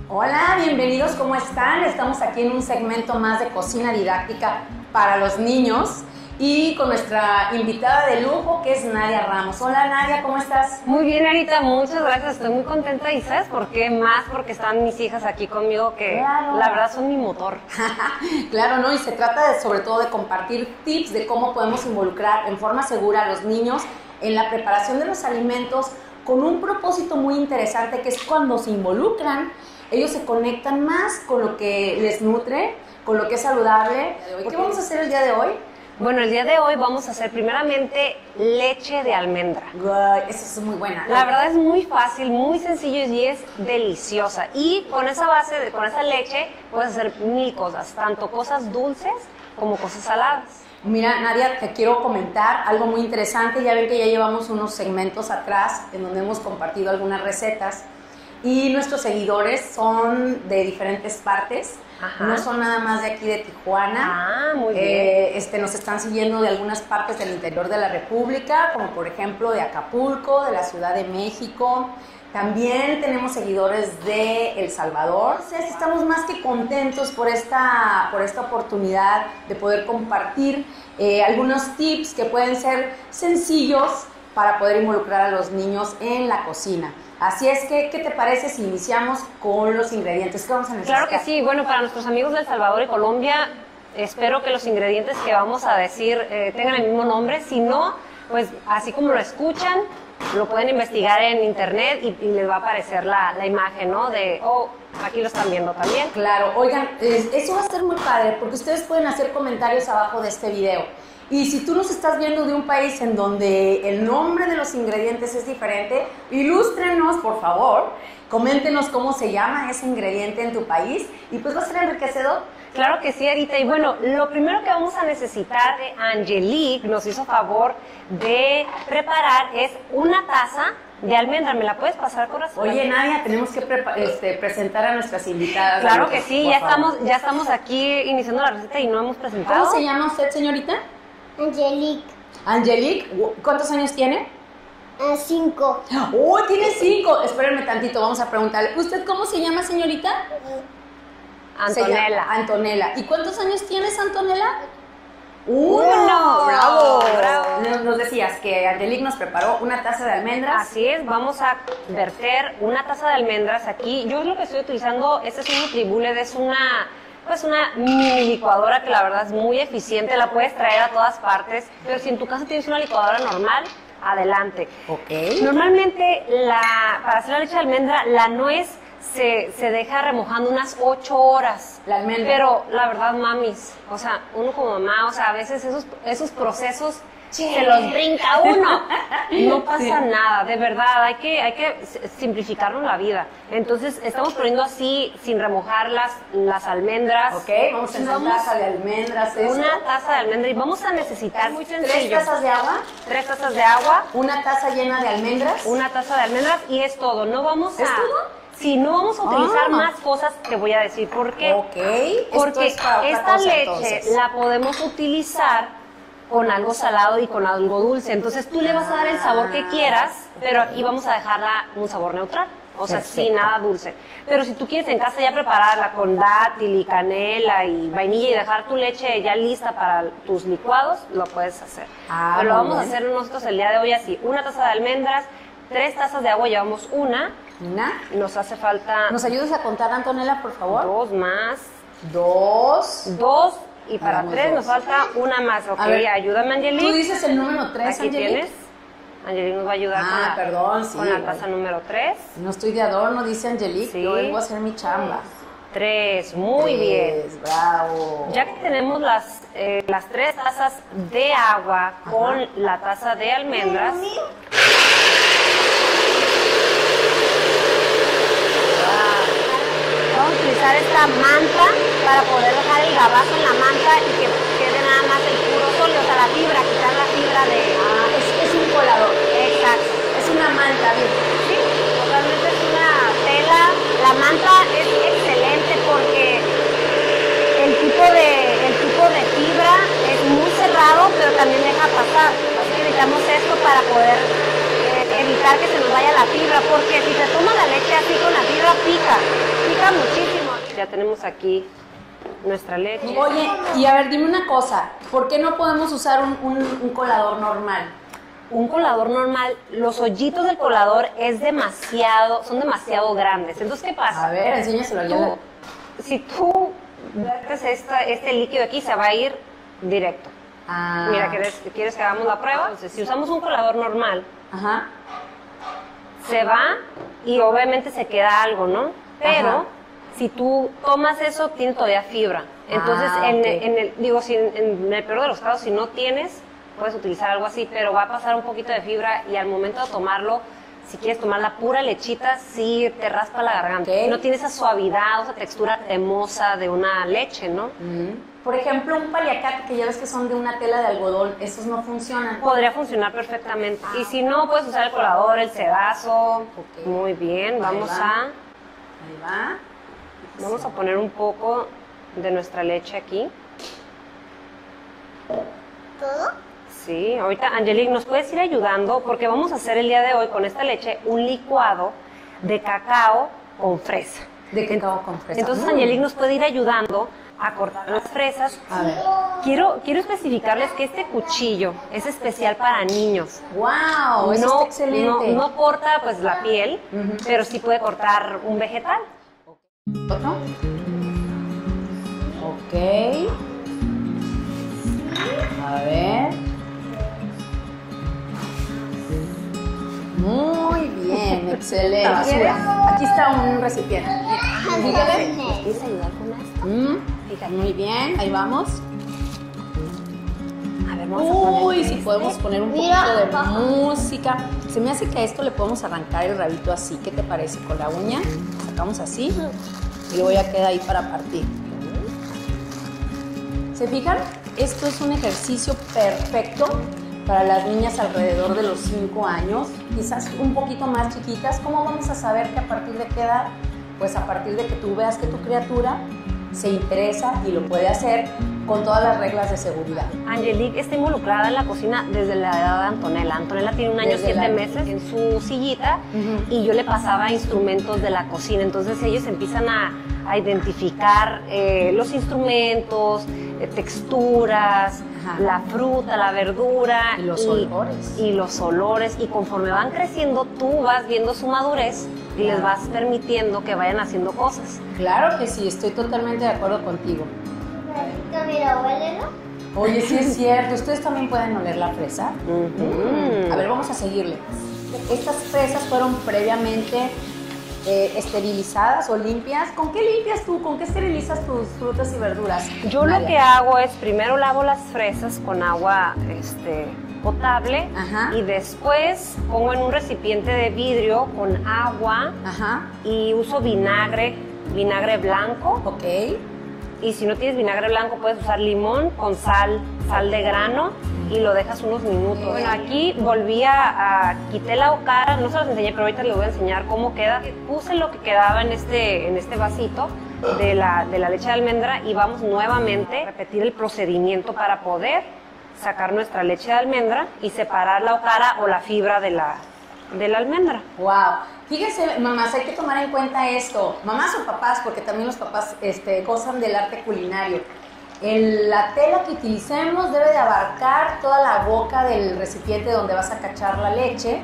Hola, bienvenidos, ¿cómo están? Estamos aquí en un segmento más de cocina didáctica para los niños y con nuestra invitada de lujo que es Nadia Ramos. Hola Nadia, ¿cómo estás? Muy bien, Arita, muchas gracias, estoy muy contenta y ¿sabes por qué? Más porque están mis hijas aquí conmigo que Claro. La verdad son mi motor. Claro, ¿no? Y se trata sobre todo de compartir tips de cómo podemos involucrar en forma segura a los niños en la preparación de los alimentos con un propósito muy interesante que es cuando se involucran, ellos se conectan más con lo que les nutre, con lo que es saludable. ¿Qué vamos a hacer el día de hoy? Bueno, el día de hoy vamos a hacer primeramente leche de almendra. Esa es muy buena. La verdad es muy fácil, muy sencillo y es deliciosa. Y con esa base, con esa leche, puedes hacer mil cosas, tanto cosas dulces como cosas saladas. Mira, Nadia, te quiero comentar algo muy interesante. Ya ven que ya llevamos unos segmentos atrás en donde hemos compartido algunas recetas y nuestros seguidores son de diferentes partes. Ajá. No son nada más de aquí de Tijuana. Ah, muy bien. Nos están siguiendo de algunas partes del interior de la República, como por ejemplo de Acapulco, de la Ciudad de México. También tenemos seguidores de El Salvador. Entonces, estamos más que contentos por esta oportunidad de poder compartir algunos tips que pueden ser sencillos para poder involucrar a los niños en la cocina. Así es que, ¿qué te parece si iniciamos con los ingredientes? ¿Qué vamos a necesitar? Claro que sí. Bueno, para nuestros amigos de El Salvador y Colombia, espero que los ingredientes que vamos a decir tengan el mismo nombre. Si no, pues así como lo escuchan, lo pueden investigar en internet y les va a aparecer la imagen, ¿no? Aquí lo están viendo también. Claro, oigan, eso va a ser muy padre porque ustedes pueden hacer comentarios abajo de este video. Y si tú nos estás viendo de un país en donde el nombre de los ingredientes es diferente, ilústrenos, por favor, coméntenos cómo se llama ese ingrediente en tu país y pues va a ser enriquecedor. Claro que sí, Arita. Y bueno, lo primero que vamos a necesitar de Angelique nos hizo favor de preparar es una taza de almendra. ¿Me la puedes pasar, corazón? Oye, Nadia, tenemos que presentar a nuestras invitadas. Claro que sí, ya estamos aquí iniciando la receta y no hemos presentado. ¿Cómo se llama usted, señorita? Angelique. Angelique, ¿cuántos años tiene? 5. ¡Oh, tiene 5! Espérenme tantito, vamos a preguntarle. ¿Usted cómo se llama, señorita? Antonella. Antonella. ¿Y cuántos años tienes, Antonella? 1. ¡Bravo! ¡Bravo! Nos decías que Angelique nos preparó una taza de almendras. Así es, vamos a verter una taza de almendras aquí. Yo lo que estoy utilizando, este es un Nutribullet, es una mini licuadora que la verdad es muy eficiente, la puedes traer a todas partes, pero si en tu casa tienes una licuadora normal, adelante. Ok. Normalmente, para hacer la leche de almendra, la nuez se deja remojando unas 8 horas. La almendra. Pero la verdad, mamis, o sea, uno como mamá, o sea, a veces esos procesos se los brinca uno. No pasa nada, de verdad, hay que simplificarnos la vida. Entonces, estamos poniendo así, sin remojar las almendras. Ok, vamos a hacer una taza de almendras. Una taza de almendra y vamos a necesitar, muy sencillo, 3 tazas de agua. 3 tazas de agua. Una taza llena de almendras. Una taza de almendras y es todo. No vamos a... ¿Es todo? Sí, no vamos a utilizar más cosas, te voy a decir por qué. Ok. Porque Esto es para otra esta cosa, leche entonces. la podemos utilizar con algo salado y con algo dulce. Entonces tú le vas a dar el sabor que quieras, pero aquí vamos a dejarla un sabor neutral. O sea, Perfecto. sin nada dulce. Pero si tú quieres en casa ya prepararla con dátil y canela y vainilla y dejar tu leche ya lista para tus licuados, lo puedes hacer. Pero lo muy vamos a bien. hacer nosotros el día de hoy así. Una taza de almendras, 3 tazas de agua, llevamos una. Una. Nos hace falta ¿Nos ayudas a contar, Antonella, por favor? 2 más. 2. 2 y para Hagamos 3 nos 2. falta una más. Ok, A ver, ayúdame, Angelique. Tú dices el número 3, Aquí Angelique. tienes. Angelique nos va a ayudar Perdón, sí. con la taza número 3. No estoy de adorno, dice Angelique. Sí. Yo vengo a hacer mi chamba. 3, muy bien. Bravo. Ya que tenemos las 3 tazas de agua con la taza de almendras, vamos a utilizar esta manta para poder dejar el gabazo en la manta y que quede nada más el puro sólido, o sea, la fibra, quitar la fibra de... Es un colador. Exacto. Es una manta, bien. Sí, totalmente es una tela. La manta es excelente porque el tipo de fibra es muy cerrado, pero también deja pasar. Así que necesitamos esto para poder evitar evitar que se nos vaya la fibra, porque si se toma la leche así con la fibra pica muchísimo. Ya tenemos aquí nuestra leche. Oye, y a ver, dime una cosa, ¿por qué no podemos usar un colador normal? Un colador normal, los hoyitos del colador son demasiado grandes. Entonces, ¿qué pasa? A ver, enséñaselo yo. Si tú vertes este líquido aquí, se va a ir directo. Ah. Mira, ¿quieres que hagamos la prueba? Entonces, si usamos un colador normal, Ajá. se va y obviamente se queda algo, ¿no? Pero Ajá. si tú tomas eso, tiene todavía fibra. Entonces, ok. en el peor de los casos, si no tienes, puedes utilizar algo así, pero va a pasar un poquito de fibra y al momento de tomarlo, si quieres tomar la pura lechita, sí te raspa la garganta. Ok. No tiene esa suavidad o esa textura cremosa de una leche, ¿no? Por ejemplo, un paliacate, que ya ves que son de una tela de algodón, esos no funcionan. Podría funcionar perfectamente. Y si no, puedes usar el colador, el sedazo. Ok. Muy bien, Ahí vamos va. Ahí va. Vamos a poner un poco de nuestra leche aquí. ¿Todo? Sí, ahorita Angelique, ¿nos puedes ir ayudando? Porque vamos a hacer el día de hoy con esta leche un licuado de cacao con fresa. De cacao con fresa. Entonces Angelique nos puede ir ayudando a cortar las fresas. A ver. Quiero especificarles que este cuchillo es especial para niños. ¡Wow! Eso está excelente. No corta pues la piel, Ujú. pero sí puede cortar un vegetal. ¿Otro? Ok. A ver. Muy bien, excelente. Aquí está un recipiente. Dígale. ¿Quieres ayudar con esto? Fíjate. Muy bien, ahí vamos. A ver, vamos a poner Uy, si podemos poner un Mira, poquito de papá. música. Se me hace que a esto le podemos arrancar el rabito así. ¿Qué te parece? Con la uña. Sacamos así. Y luego ya queda ahí para partir. ¿Se fijan? Esto es un ejercicio perfecto para las niñas alrededor de los 5 años, quizás un poquito más chiquitas. ¿Cómo vamos a saber que a partir de qué edad? Pues a partir de que tú veas que tu criatura se interesa y lo puede hacer con todas las reglas de seguridad. Angelique está involucrada en la cocina desde la edad de Antonella. Antonella tiene 1 año Desde 7 la- meses en su sillita Ujú. y yo le pasaba instrumentos de la cocina. Entonces ellos empiezan a identificar los instrumentos, texturas, Ajá. la fruta, la verdura. Y los olores. Y los olores. Y conforme van creciendo, tú vas viendo su madurez y les vas permitiendo que vayan haciendo cosas. Claro que sí, estoy totalmente de acuerdo contigo. Mira, huélelo. Oye, sí es cierto, ¿ustedes también pueden oler la fresa? Ujú. A ver, vamos a seguirle. Estas fresas fueron previamente esterilizadas o limpias. ¿Con qué limpias tú? ¿Con qué esterilizas tus frutas y verduras? Yo lo María? que hago es primero lavo las fresas con agua potable Ajá. y después pongo en un recipiente de vidrio con agua Ajá, y uso vinagre blanco. ok. Y si no tienes vinagre blanco puedes usar limón con sal de grano y lo dejas unos minutos. Bueno, aquí volví a quité la ocara, no se los enseñé, pero ahorita les voy a enseñar cómo queda. Puse lo que quedaba en este vasito de la leche de almendra y vamos nuevamente a repetir el procedimiento para poder sacar nuestra leche de almendra y separar la ocara o la fibra de la almendra. Wow. Fíjense, mamás, hay que tomar en cuenta esto. Mamás o papás, porque también los papás gozan del arte culinario. La tela que utilicemos debe de abarcar toda la boca del recipiente donde vas a cachar la leche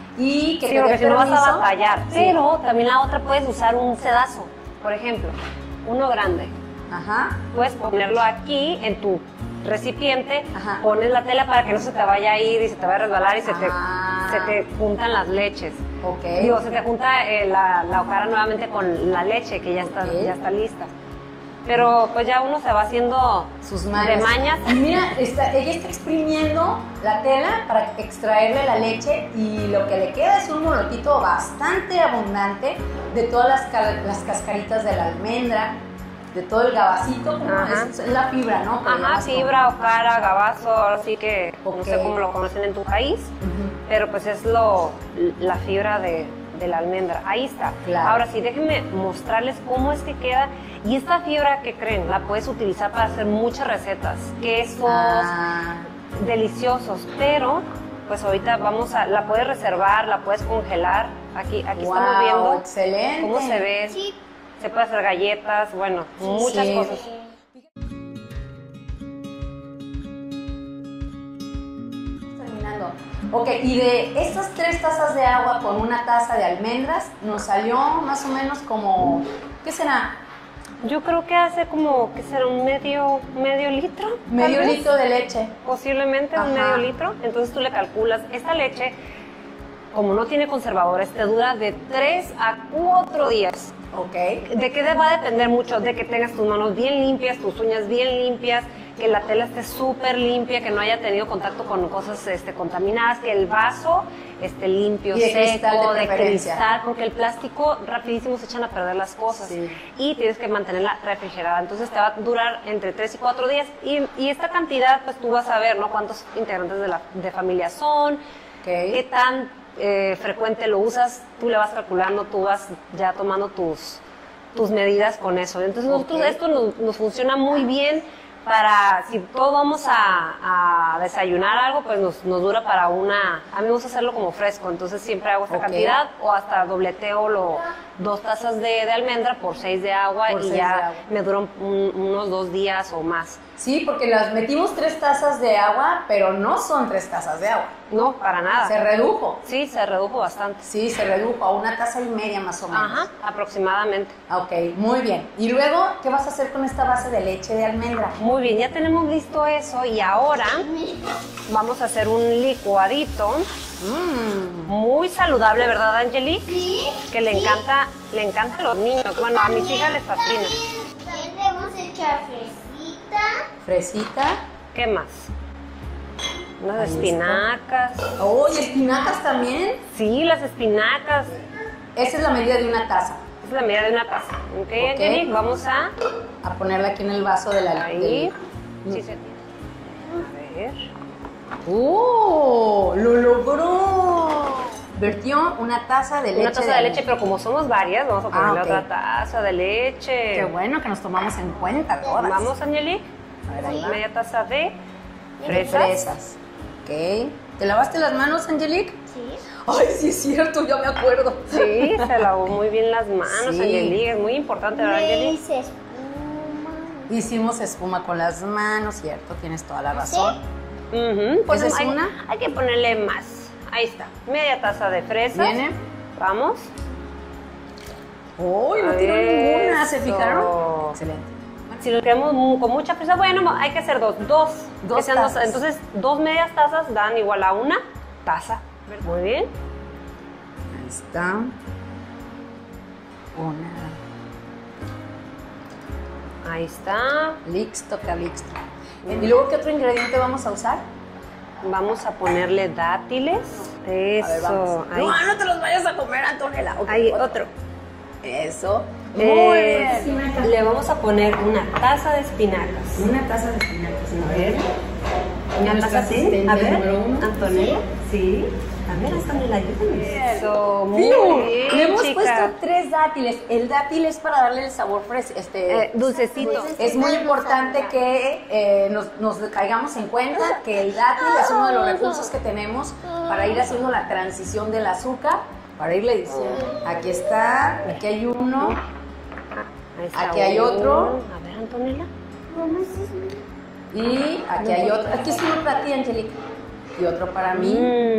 y que Sí, te porque dé si no vas a permiso. batallar. Sí. Pero también la otra puedes usar un sedazo, por ejemplo, uno grande. Ajá. Puedes ponerlo aquí en tu recipiente, Ajá. pones la tela para que no se te vaya a ir y se te vaya a resbalar y se Ah. te juntan las leches. Ok. Digo, se te junta la ocara nuevamente con la leche que ya está, Ok. ya está lista. Pero pues ya uno se va haciendo Sus mañas. de mañas. Y mira, ella está exprimiendo la tela para extraerle la leche y lo que le queda es un molotito bastante abundante de todas las cascaritas de la almendra, de todo el gabacito, como Ajá. es la fibra, ¿no? Que le Ajá, llamas fibra, ocara, gabazo, ahora sí que Ok. no sé cómo lo conocen en tu país, como- Ujú. pero pues es la fibra de la almendra. Ahí está. Claro. Ahora sí, déjenme mostrarles cómo es que queda. Y esta fibra, ¿qué creen? La puedes utilizar para hacer muchas recetas, quesos, Ah, deliciosos, pero pues ahorita la puedes reservar, la puedes congelar. Aquí Wow, estamos viendo excelente. cómo se ve. Sí. Se puede hacer galletas, bueno, muchas Sí. cosas. Terminando. Ok, y de estas 3 tazas de agua con una taza de almendras, nos salió más o menos como, ¿qué será? Yo creo que hace como, ¿qué será? Un medio litro. tal Medio vez. litro de leche. Posiblemente Ajá. un medio litro. Entonces tú le calculas, esta leche, como no tiene conservadores, te dura de 3 a 4 días. Ok. ¿De qué va a depender mucho? De que tengas tus manos bien limpias, tus uñas bien limpias, que la tela esté súper limpia, que no haya tenido contacto con cosas contaminadas, que el vaso esté limpio, Y de cristal seco, de de preferencia. cristal, porque el plástico rapidísimo se echan a perder las cosas. Sí. Y tienes que mantenerla refrigerada. Entonces te va a durar entre 3 y 4 días. Y esta cantidad, pues tú vas a ver, ¿no? Cuántos integrantes de familia son, qué tan frecuente lo usas, tú le vas calculando, tú vas ya tomando tus medidas con eso. Entonces nosotros Ok. esto nos funciona muy bien para, si todos vamos a desayunar algo, pues nos dura para una, a mí me gusta hacerlo como fresco, entonces siempre hago esta Ok. cantidad o hasta dobleteo 2 tazas de almendra por 6 de agua Por y 6 de ya agua. me duran unos 2 días o más. Sí, porque las metimos 3 tazas de agua, pero no son 3 tazas de agua. No, para nada. Se redujo. Sí, se redujo bastante. Sí, se redujo a 1,5 tazas más o menos. Ajá, aproximadamente. Ok, muy bien. Y luego, ¿qué vas a hacer con esta base de leche de almendra? Muy bien, ya tenemos listo eso y ahora vamos a hacer un licuadito muy saludable, ¿verdad, Angeli? Sí. Que le encanta a los niños. Bueno, a mis hijas les fascina. También le vamos a echar fresita. Fresita. ¿Qué más? Unas Ahí está. espinacas. Oh, ¿y espinacas también? Sí, las espinacas. Esa es la medida de una taza. Es la medida de una taza. ¿Ok, Angeli? Vamos a... A ponerla aquí en el vaso de la Ahí. del- Sí, se tiene. A ver. ¡Oh! ¡Lo logró! Vertió una taza de leche. Una taza de leche, pero como somos varias, vamos a ponerle ok. otra taza de leche. Qué bueno que nos tomamos en cuenta todas. Vamos, Angeli. A ver, ahí va. Media taza de De fresas. fresas. Ok. ¿Te lavaste las manos, Angelique? Sí. Ay, sí es cierto, ya me acuerdo. Sí, se lavó muy bien las manos, Sí. Angeli. Es muy importante, ¿verdad, Le Angeli? hice espuma. Hicimos espuma con las manos, cierto, tienes toda la razón. Ujú, pues ¿Esa es hay, una? hay que ponerle más. Ahí está. Media taza de fresas. ¿Viene? Vamos. ¡Uy, no tiró ninguna! ¿Se Eso. fijaron? Excelente. Si lo queremos con mucha fresa, bueno, hay que hacer dos. Dos Que sean tazas. Entonces, 2 medias tazas dan igual a una taza. Muy bien. Ahí está. Una. Ahí está. Listo, Calixto. ¿Y luego qué otro ingrediente vamos a usar? Vamos a ponerle dátiles. Eso. A ver, vamos. Ahí. No, no te los vayas a comer, Antonella. Ok, Ahí, otro. Eso. Muy bien. bien. Le vamos a poner una taza de espinacas. Una taza de espinacas. A ver. Nuestra Nuestra asistente A ver, número 1. Antonella. Sí. A ver, Antonella, ayúdame. Eso, muy ¡Fiu! bien, Le hemos chica. puesto 3 dátiles. El dátil es para darle el sabor fresco. Dulcecito. Es muy importante que nos caigamos en cuenta que el dátil es uno de los recursos que tenemos para ir haciendo la transición del azúcar, para irle diciendo, aquí está, aquí hay uno, Ahí está Aquí hay otro. A ver, Antonella. y aquí hay otro. Aquí es uno para ti, Angelica, y otro para mí.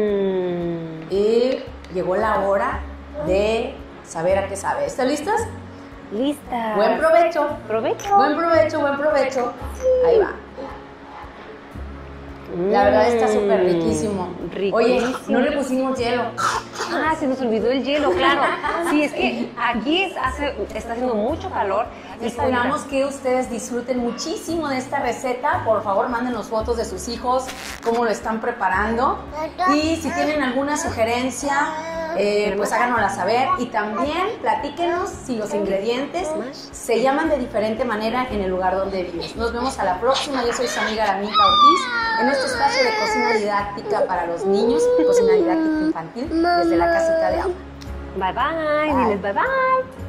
Y llegó la hora de saber a qué sabe. ¿Están listas? Lista. Buen provecho. Provecho. Buen provecho, buen provecho. Ahí va. La verdad está súper riquísimo. Oye, no le pusimos hielo. Ah, se nos olvidó el hielo, claro. Sí, es que aquí está haciendo mucho calor. Y Esperamos que ustedes disfruten muchísimo de esta receta. Por favor, mándenos fotos de sus hijos, cómo lo están preparando. Y si tienen alguna sugerencia, pues háganosla saber. Y también platíquenos si los ingredientes se llaman de diferente manera en el lugar donde vives. Nos vemos a la próxima. Yo soy su amiga Aramita Ortiz en nuestro espacio de cocina didáctica para los niños, cocina didáctica infantil desde la casita de agua. Bye bye, diles bye bye.